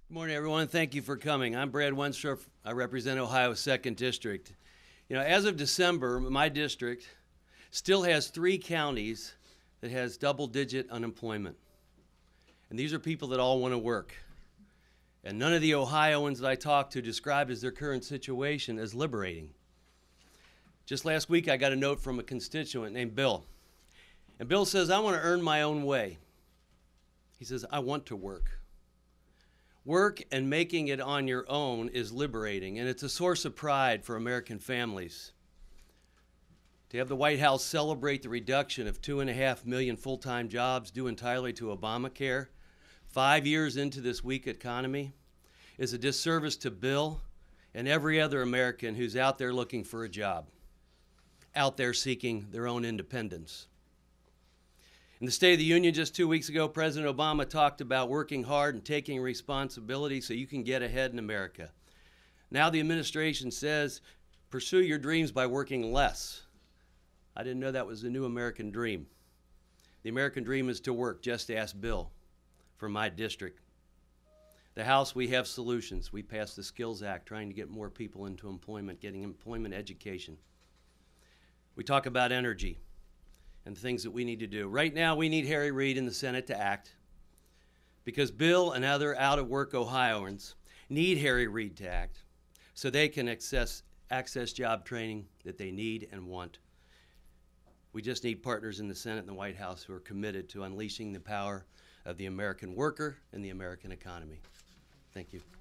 Good morning, everyone. Thank you for coming. I'm Brad Wenstroff. I represent Ohio's 2nd District. As of December, my district still has 3 counties that has double-digit unemployment. And these are people that all want to work. And none of the Ohioans that I talked to described as their current situation as liberating. Just last week, I got a note from a constituent named Bill. And Bill says, I want to earn my own way. He says, I want to work. Work and making it on your own is liberating, and it's a source of pride for American families. To have the White House celebrate the reduction of 2.5 million full-time jobs due entirely to Obamacare 5 years into this weak economy is a disservice to Bill and every other American who's out there looking for a job, out there seeking their own independence. In the State of the Union just 2 weeks ago, President Obama talked about working hard and taking responsibility so you can get ahead in America. Now the administration says, pursue your dreams by working less. I didn't know that was the new American dream. The American dream is to work. Just ask Bill from my district. The House, we have solutions. We passed the Skills Act trying to get more people into employment, getting employment education. We talk about energy and the things that we need to do. Right now, we need Harry Reid in the Senate to act because Bill and other out-of-work Ohioans need Harry Reid to act so they can access job training that they need and want. We just need partners in the Senate and the White House who are committed to unleashing the power of the American worker and the American economy. Thank you.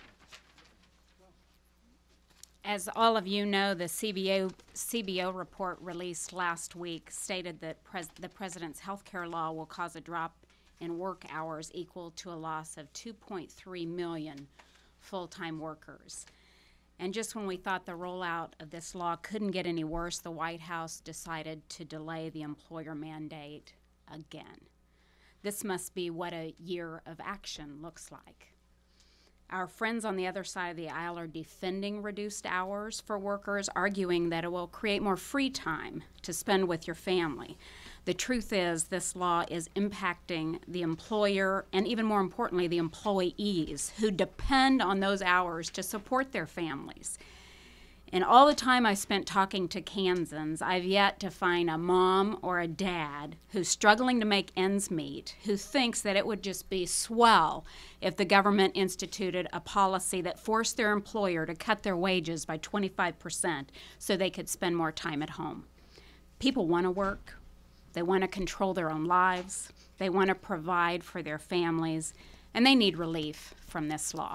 As all of you know, the CBO report released last week stated that the President's health care law will cause a drop in work hours equal to a loss of 2.3 million full-time workers. And just when we thought the rollout of this law couldn't get any worse, the White House decided to delay the employer mandate again. This must be what a year of action looks like. Our friends on the other side of the aisle are defending reduced hours for workers, arguing that it will create more free time to spend with your family. The truth is this law is impacting the employer and, even more importantly, the employees who depend on those hours to support their families. In all the time I spent talking to Kansans, I've yet to find a mom or a dad who's struggling to make ends meet, who thinks that it would just be swell if the government instituted a policy that forced their employer to cut their wages by 25% so they could spend more time at home. People want to work. They want to control their own lives. They want to provide for their families, and they need relief from this law.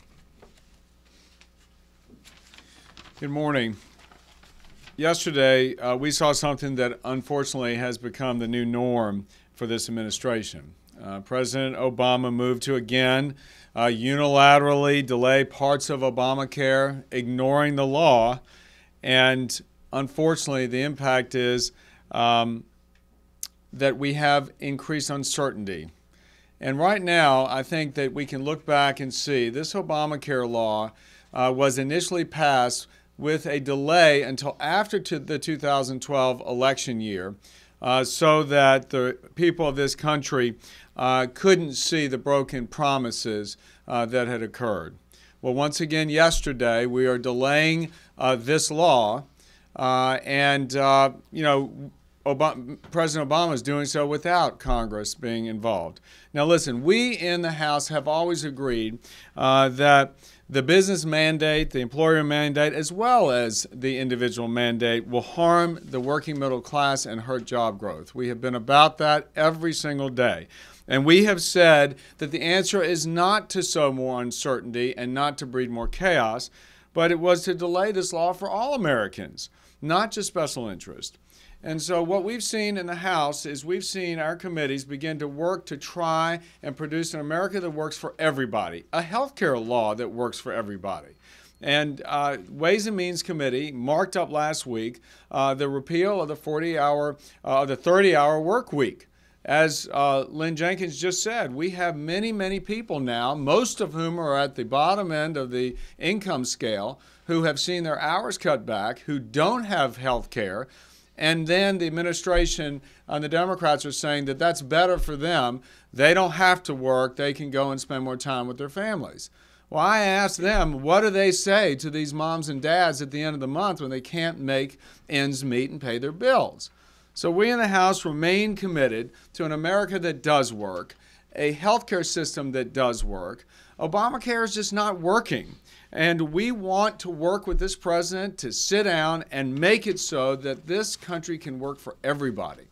Good morning. Yesterday, we saw something that unfortunately has become the new norm for this administration. President Obama moved to again unilaterally delay parts of Obamacare, ignoring the law, and unfortunately the impact is that we have increased uncertainty. And right now, I think that we can look back and see this Obamacare law was initially passed with a delay until after the 2012 election year so that the people of this country couldn't see the broken promises that had occurred. Well, once again, yesterday, we are delaying this law, and President Obama is doing so without Congress being involved. Now, listen, we in the House have always agreed that the business mandate, the employer mandate, as well as the individual mandate will harm the working middle class and hurt job growth. We have been about that every single day. And we have said that the answer is not to sow more uncertainty and not to breed more chaos, but it was to delay this law for all Americans, not just special interest. And so what we've seen in the House is we've seen our committees begin to work to try and produce an America that works for everybody, a health care law that works for everybody. And Ways and Means Committee marked up last week the repeal of the 30-hour work week. As Lynn Jenkins just said, we have many, many people now, most of whom are at the bottom end of the income scale, who have seen their hours cut back, who don't have health care, and then the administration and the Democrats are saying that that's better for them. They don't have to work. They can go and spend more time with their families. Well, I asked them, what do they say to these moms and dads at the end of the month when they can't make ends meet and pay their bills? So we in the House remain committed to an America that does work, a healthcare system that does work. Obamacare is just not working. And we want to work with this president to sit down and make it so that this country can work for everybody.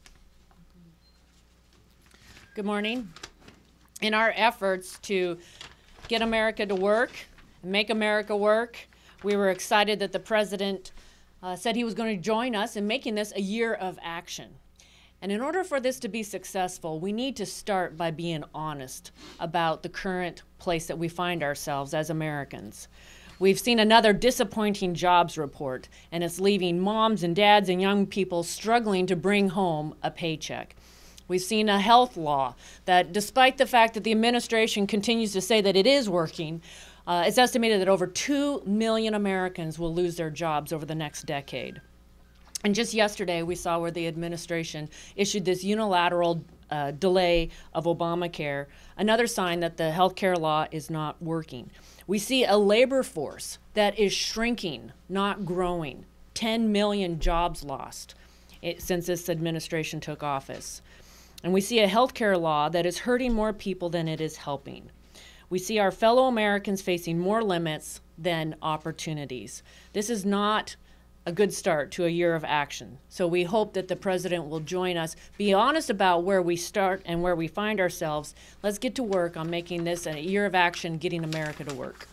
Good morning. In our efforts to get America to work, and make America work, we were excited that the president said he was going to join us in making this a year of action. And in order for this to be successful, we need to start by being honest about the current place that we find ourselves as Americans. We've seen another disappointing jobs report, and it's leaving moms and dads and young people struggling to bring home a paycheck. We've seen a health law that, despite the fact that the administration continues to say that it is working, it's estimated that over 2 million Americans will lose their jobs over the next decade. And just yesterday, we saw where the administration issued this unilateral delay of Obamacare, another sign that the health care law is not working. We see a labor force that is shrinking, not growing. 10 million jobs lost since this administration took office. And we see a health care law that is hurting more people than it is helping. We see our fellow Americans facing more limits than opportunities. This is not a good start to a year of action. So we hope that the president will join us, be honest about where we start and where we find ourselves. Let's get to work on making this a year of action, getting America to work.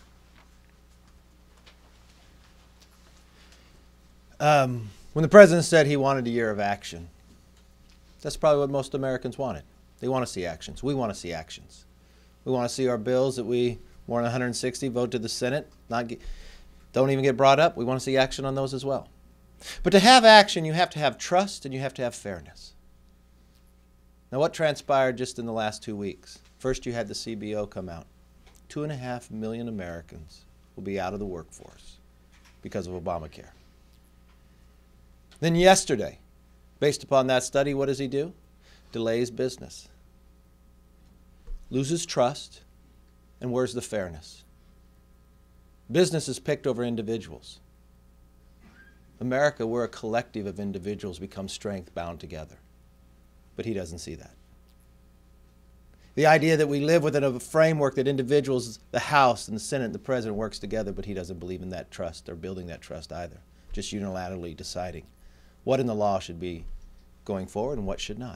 When the president said he wanted a year of action, that's probably what most Americans wanted. They want to see actions. We want to see actions. We want to see our bills that we, more than 160, vote to the Senate, don't even get brought up. We want to see action on those as well. But to have action, you have to have trust and you have to have fairness. Now, what transpired just in the last 2 weeks? First, you had the CBO come out. 2.5 million Americans will be out of the workforce because of Obamacare. Then yesterday, based upon that study, what does he do? Delays business. Loses trust, and where's the fairness? Business is picked over individuals. America, we're a collective of individuals become strength bound together. But he doesn't see that. The idea that we live within a framework that individuals, the House and the Senate and the President works together, but he doesn't believe in that trust or building that trust either. Just unilaterally deciding what in the law should be going forward and what should not.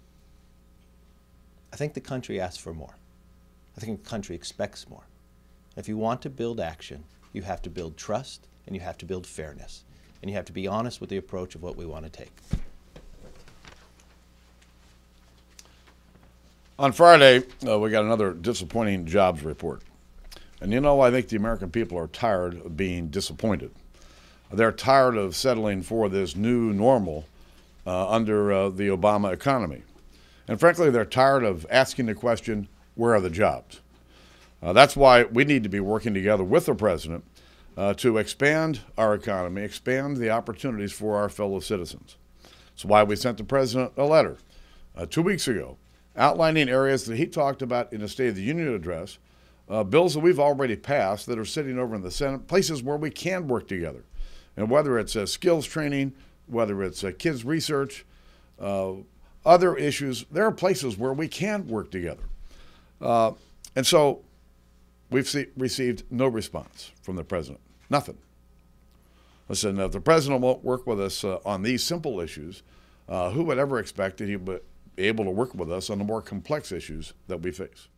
I think the country asks for more. I think the country expects more. If you want to build action, you have to build trust and you have to build fairness. And you have to be honest with the approach of what we want to take. On Friday, we got another disappointing jobs report. And I think the American people are tired of being disappointed. They're tired of settling for this new normal under the Obama economy. And frankly, they're tired of asking the question, where are the jobs? That's why we need to be working together with the president to expand our economy, expand the opportunities for our fellow citizens. That's why we sent the president a letter 2 weeks ago outlining areas that he talked about in the State of the Union address, bills that we've already passed that are sitting over in the Senate, places where we can work together. And whether it's skills training, whether it's kids research, other issues, there are places where we can work together. And so we've received no response from the president, nothing. Listen, if the president won't work with us on these simple issues, who would ever expect that he would be able to work with us on the more complex issues that we face?